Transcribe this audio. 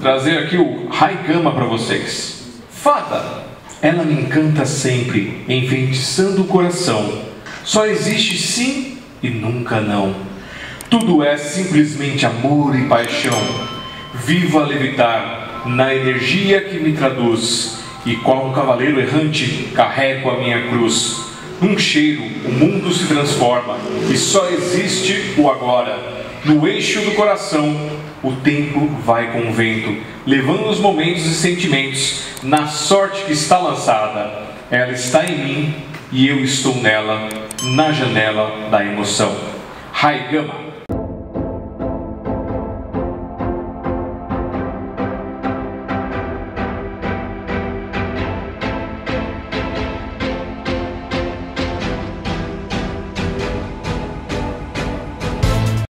Trazer aqui o Haigama para vocês. Fada, ela me encanta sempre, enfeitiçando o coração. Só existe sim e nunca não. Tudo é simplesmente amor e paixão. Vivo a levitar na energia que me traduz, e qual um cavaleiro errante carrego a minha cruz. Num cheiro o mundo se transforma e só existe o agora. No eixo do coração, o tempo vai com o vento, levando os momentos e sentimentos na sorte que está lançada. Ela está em mim e eu estou nela, na janela da emoção. Haigama.